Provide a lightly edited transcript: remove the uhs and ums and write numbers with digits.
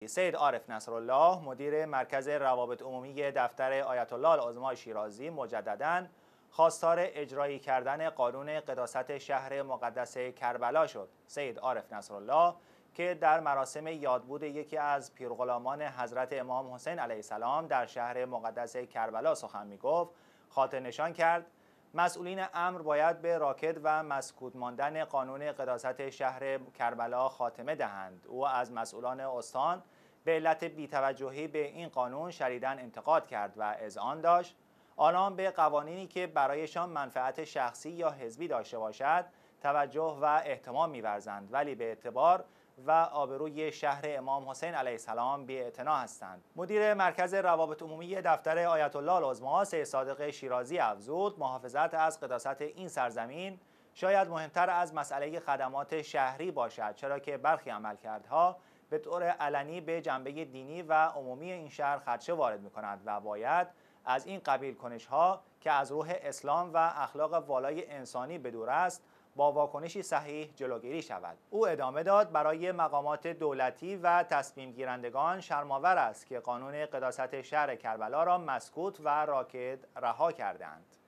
سید عارف نصرالله مدیر مرکز روابط عمومی دفتر آیت الله العظما شیرازی مجدداً خواستار اجرایی کردن قانون قداست شهر مقدس کربلا شد. سید عارف نصرالله که در مراسم یادبود یکی از پیرغلامان حضرت امام حسین علیه السلام در شهر مقدس کربلا سخن می‌گفت، خاطر نشان کرد مسئولین امر باید به راکد و مسکوت ماندن قانون قداست شهر کربلا خاتمه دهند. او از مسئولان استان به علت بی‌توجهی به این قانون شدیداً انتقاد کرد و اذعان داشت آنان به قوانینی که برایشان منفعت شخصی یا حزبی داشته باشد توجه و اهتمام می‌ورزند، ولی به اعتبار و آبروی شهر امام حسین علیه السلام بی‌اعتنا هستند. مدیر مرکز روابط عمومی دفتر آیت الله العظما سید صادق شیرازی افزود محافظت از قداست این سرزمین شاید مهمتر از مسئله خدمات شهری باشد، چرا که برخی عملکردها به طور علنی به جنبه دینی و عمومی این شهر خدشه وارد می‌کند و باید از این قبیل کنش‌ها که از روح اسلام و اخلاق والای انسانی بدور است با واکنشی صحیح جلوگیری شود. او ادامه داد برای مقامات دولتی و تصمیم گیرندگان شرم‌آور است که قانون قداست شهر کربلا را مسکوت و راکد رها کردند.